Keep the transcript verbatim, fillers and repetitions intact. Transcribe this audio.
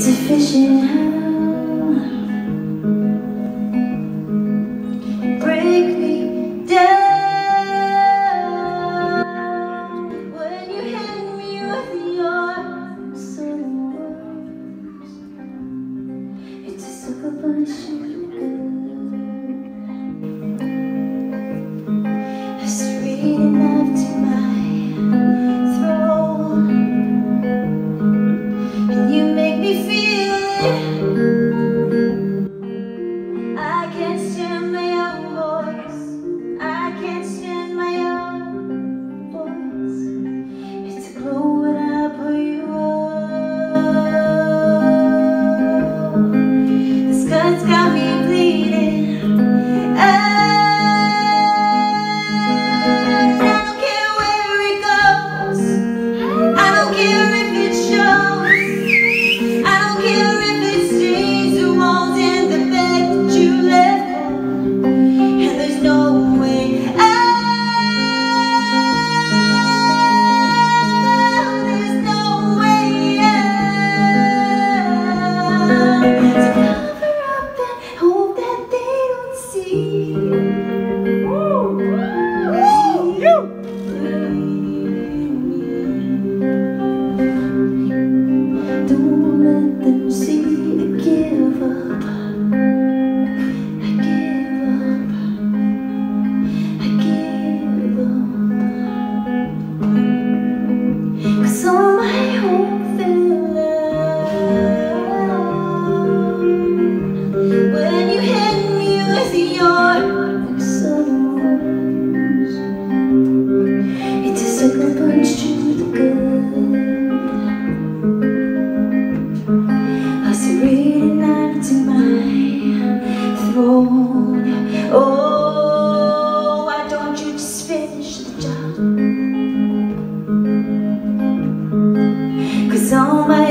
It's a fishing hole. Break me down when you hit me with your southern words. It's a sucker punch in the gut. It's reading up to my throat, and you make me feel it. I can't stand my own voice. I can't stand my own voice. It's a glow when I put you on. This gut's got me bleeding. I don't care where it goes. I don't care if it shows. I don't care if it stains the walls and the bed that you left cold. And there's no way out. There's no way out. So cover up and hope that they don't see. Don't let them see I give up. I give up. I give up. 'Cause all my hope fell out when you hit me with your southern words. It's a sucker punch to the gut. I was reading out to my throat. Oh, why don't you just finish the job? 'Cause all my